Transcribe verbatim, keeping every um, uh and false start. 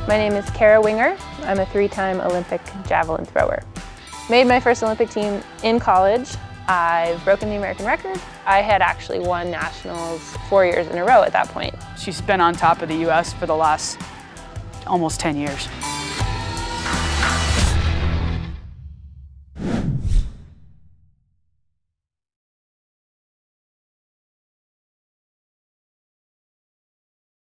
My name is Kara Winger. I'm a three-time Olympic javelin thrower. Made my first Olympic team in college. I've broken the American record. I had actually won nationals four years in a row at that point. She's been on top of the U S for the last almost ten years.